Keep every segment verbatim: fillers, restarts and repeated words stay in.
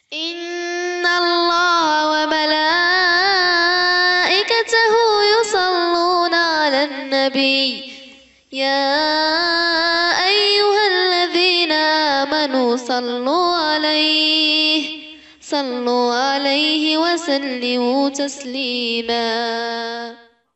إن الله وملائكته يصلون على النبي يا أيها الذين آمنوا صلوا عليه صلوا عليه وسلموا تسليما.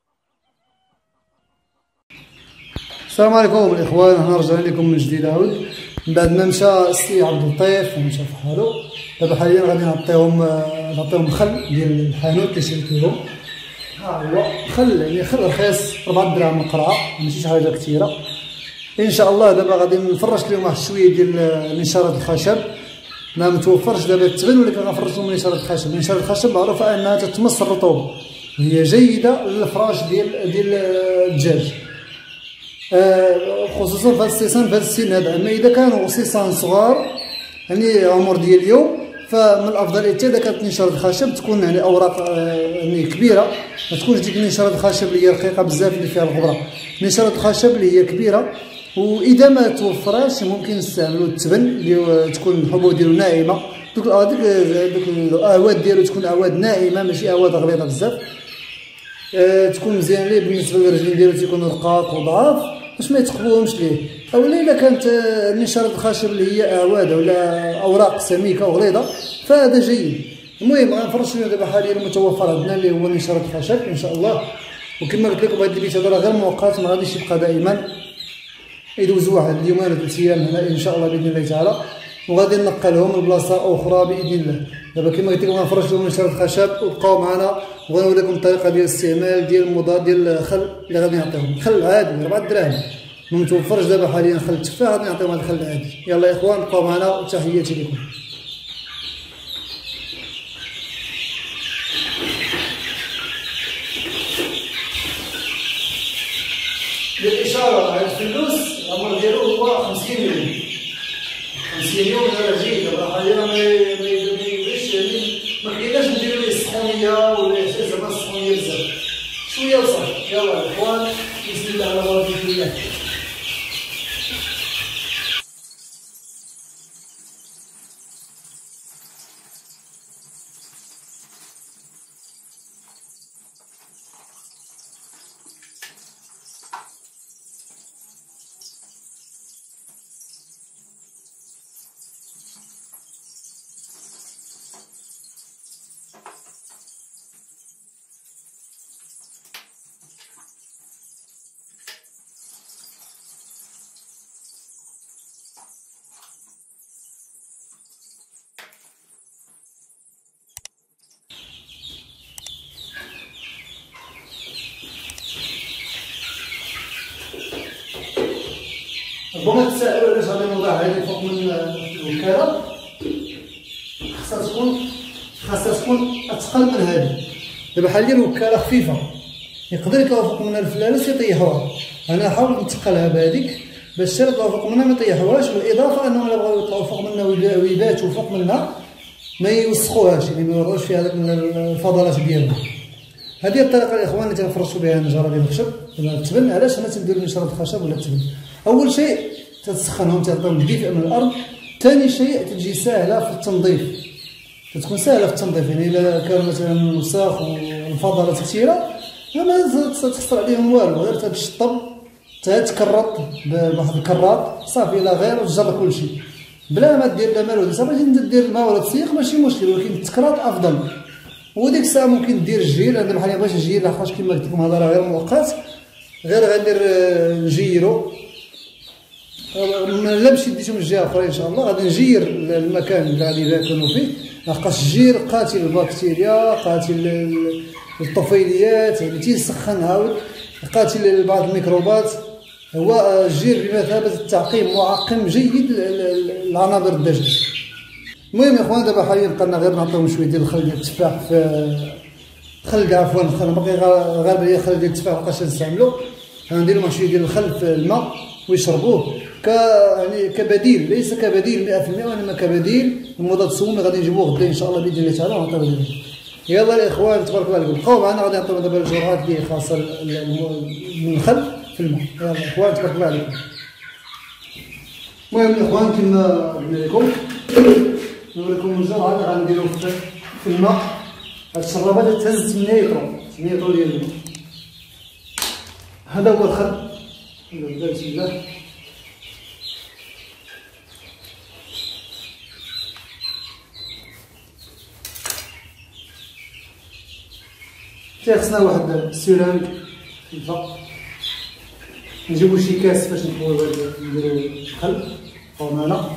السلام عليكم الاخوان، احنا رجعنا لكم من جديد عاود من بعد ما مشى السي عبد اللطيف ومشى في حالو. دابا حاليا غادي نعطيهم نعطيهم الخل ديال الحانوت اللي شريتوهم. ها هو خل، يعني خل رخيص أربعة دراهم القرعه، ماشي شي حاجه كثيره ان شاء الله. دابا غادي نفرش لهم واحد شويه ديال النشارات الخشب، ما متوفرش دابا التبن، ولكن غنفرش لهم نشارات الخشب. نشارات الخشب معروفه انها تتمص الرطوبه وهي جيده للفراش ديال ديال الدجاج، خصوصا في هذا السيسان في هذا السن هذا. اما اذا كانوا سيسان صغار يعني عمر ديال اليوم، فمن الافضل حتى اذا كانت نشاره الخشب تكون يعني اوراق يعني كبيره، ما تكونش ديك النشاره الخشب اللي هي رقيقه بزاف اللي فيها الغبره. نشاره الخشب اللي هي كبيره، واذا ما توفرش ممكن نستعملوا التبن اللي تكون الحبوب ديالو ناعمه. دوك دوك دوك الاعواد ديالو تكون اعواد ناعمه ماشي اعواد غليظه بزاف، أه تكون مزيان ليه. بالنسبه للرجلين ديالو تيكونوا رقاق وضعاف باش ما يتقبوهمش ليه. اولا الا كانت نشاره الخشب اللي هي اعواد ولا اوراق سميكه وغليظه فهذا جيد. المهم غنفرش لهم دابا حاليا المتوفر عندنا اللي هو نشاره الخشب ان شاء الله. وكما قلت لكم هذا البيت هذا راه غير مؤقت، ما غاديش يبقى دائما، يدوزوا واحد اليومين ولا ثلاث ايام هنا ان شاء الله باذن الله تعالى، وغادي ننقلهم لبلاصه اخرى باذن الله. دابا كما قلت لكم غنفرش لهم نشاره الخشب، وبقاو معنا وغنوريكم الطريقه ديال الاستعمال ديال المضاد ديال الخل اللي غادي نعطيهم. الخل عادي أربعة دراهم، ما متوفرش دابا حاليا خل التفاح، غادي نعطيهم هذا الخل العادي. يلا يا اخوان بقاو معنا وتحياتي لكم. للاشاره على الفلوس العمر ديالو هو خمسين يوم، خمسين يوم هذا جيد. دابا حاليا ما يبغيش يعني ما كايناش نديرو ليه السخونيه ولا شي زعما السخونيه بزاف، شويه وصافي. يلا يا اخوان بسم الله على بركه الله. ربما تساءلوا علاش غادي نوضع هذه فوق من الوكاله. خاصها تكون خاصها تكون اثقل من هذه. دابا حاليا الوكاله خفيفه، يقدر يطلعوا فوق منها الفلالس يطيحوها. انا نحاول نتقلها بهذيك باش حتى يطلعوا فوق منها ما يطيحوهاش، بالاضافه انهم الا بغاو يطلعوا فوق منها ويباتوا فوق منها ما يوسخوهاش، يعني ما يوضعوش فيها هذاك الفضلات ديالها. هذه الطريقه الاخوان اللي تنفرشوا بها النجاره ديال الخشب ولا التبن. علاش حنا تنديروا نشاره الخشب ولا التبن؟ اول شيء تتسخنهم، تعطيهم الدفء من الارض. ثاني شيء تجي سهله في التنظيف، تكون سهله في التنظيف. يعني الا كان مثلا الوساخ والفضلات كثيره ما تخسر عليهم والو، غير تشطب تكرط بواحد الكراط صافي لا غير وتجر كل شيء بلا ما دير لا مالو. صافي تجي دير الماء ولا تسيق ماشي مشكل، ولكن التكراط افضل. وديك الساعه ممكن دير الجير. انا بحال بغيت نجير لاخاطش كما قلت لكم هذا راه غير مؤقت، غير غندير نجيرو. لا مشيت ديتو من جهه اخرى ان شاء الله غادي نجير المكان اللي غادي يكونوا فيه، لحقاش الجير قاتل البكتيريا قاتل الطفيليات، يعني تيسخن عاود قاتل لبعض الميكروبات. هو الجير بمثابه التعقيم، معقم جيد لعنابر الدجاج. المهم يا اخوان دابا حاليا بقى غير نعطيهم شويه ديال الخل ديال التفاح في خل عفوا خل باقي غالبا هي خل ديال التفاح مابقاش نستعملو. غندير لهم شويه ديال الخل في الماء ويشربوه ك يعني كبديل، ليس كبديل مئة في المئة وانما كبديل المضاد السمومي. غادي نجيبوه غدا ان شاء الله باذن الله تعالى ونعطيوه لهم. يلا يا اخوان تبارك الله عليكم بقاو معنا، غادي نعطيو دابا الجرعات اللي خاصه من الخل في الماء. يلا يا اخوان تبارك الله عليكم. المهم يا اخوان كما قلنا لكم نوريكم الجرعه اللي غنديرو في الماء. هاد الشرابه تهز ثمانية لتر ثمانية لتر ديال الماء. هذا هو الخل. نبدا بسم الله. خصنا واحد السيراميك خفيفه، نجيبو شي كاس باش نحطو نديرو الخل فورمانا.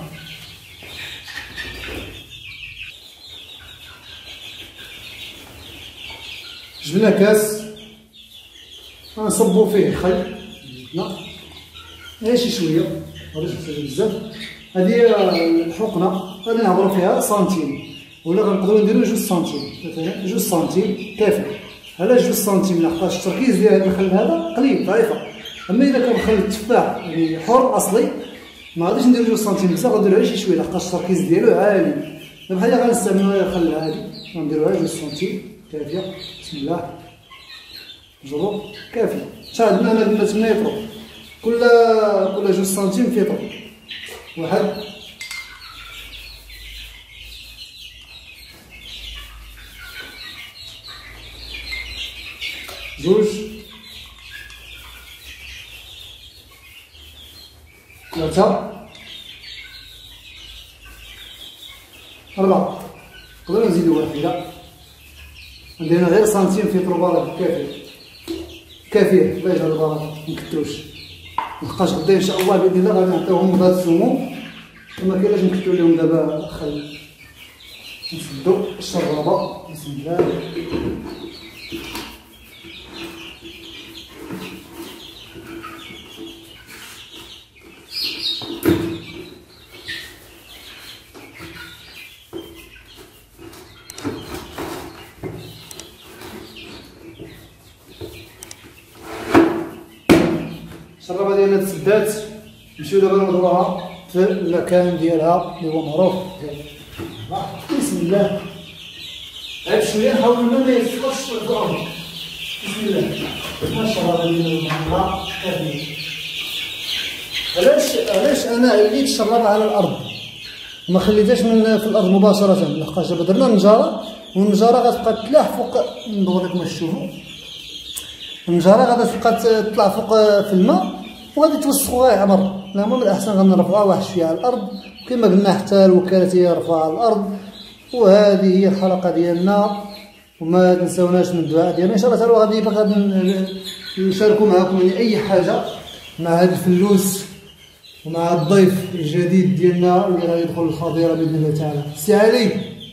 جبنا كاس غنصبو فيه الخل زيتنا غير شي شويه، مابغيتش نخرج بزاف. هادي الحقنه غادي نعبرو فيها سنتيم، ولا غنقدرو نديرو جوج سنتيم مثلا، جوج سنتيم كافي. على جوج سنتيم لحقاش التركيز ديال هذا الخل هذا قليل ضعيفه. اما اذا كان خل التفاح يعني حر اصلي ما غاديش نديرو جوج سنتيم بزاف، غنديرو غير شي شويه لحقاش التركيز ديالو عالي. بحال هكا غنستعملو الخل العادي، غنديروها جوج سنتيم كافيه. بسم الله نجرو كافيه. شحال عندنا هنا درنا ثمانية لتر، كل كل جوج سنتيم فيطر واحد. جوج ثلاثة أربعة. نقدرو نزيدو واحدة، عندنا غير سنتيم في طروبالة كافية كافية. الله يجعل البركة منكتروش، لحقاش غدا إن شاء الله بإذن الله غادي نعطيوهم مضاد السموم، وما كاينلاش نكترو ليهم دابا خل. نسدو الشرابة بسم الله. الشرابه ديالنا تسدات، نمشيو دابا نوضعوها في المكان ديالها اللي هو معروف. بسم الله. عاد شويه نحاول ما يسقطش الارض. بسم الله. الشرابه ديالنا معها كافيه. علاش علاش انا عليت الشرابه على الارض ما خليتهاش من في الارض مباشره؟ لحقاش دابا درنا النجاره، والنجاره غتبقى تلاح فوق. ندور لكم باش تشوفوا النجاره غادي تبقى تطلع فوق في الماء وغادي توسخو غير عمر. لا من الاحسن غنرفعوها واحد شويه على الارض كما قلنا، حتى الوكاله هي رفعوها على الارض. وهذه هي الحلقه ديالنا، وما تنساوناش من الدعاء ديالنا ان شاء الله تعالى. غادي غادي نشاركوا معكم يعني اي حاجه مع هذا الفلوس ومع الضيف الجديد ديالنا اللي غادي يدخل الخضيره باذن الله تعالى. سي علي،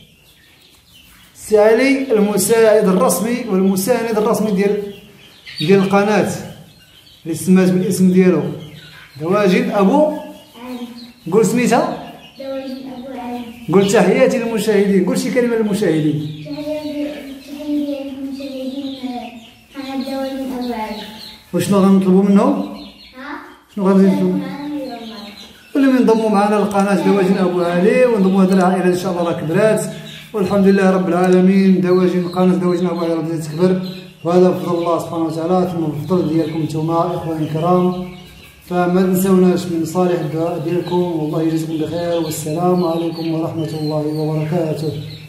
سي علي المساعد الرسمي والمساند الرسمي ديال ديال القناه اللي سمات بالاسم ديالو دواجن ابو علي. قول سميتها دواجن ابو علي. قول تحياتي للمشاهدين، قول شي كلمه للمشاهدين. تحياتي للمشاهدين قناه دواجن ابو علي. وشنو غنطلبوا منهم؟ ها شنو غنطلبوا؟ واللي ينضموا معنا للقناه دواجن ابو علي، ونضموا هذه العائله ان شاء الله راه كبرات والحمد لله رب العالمين. دواجن قناه دواجن ابو علي بدات تكبر، وهذا بفضل الله سبحانه وتعالى، ثم بفضل ديالكم نتوما اخواني الكرام. فما تنساوناش من صالح الدعاء ديالكم، والله يجزيكم بخير، والسلام عليكم ورحمه الله وبركاته.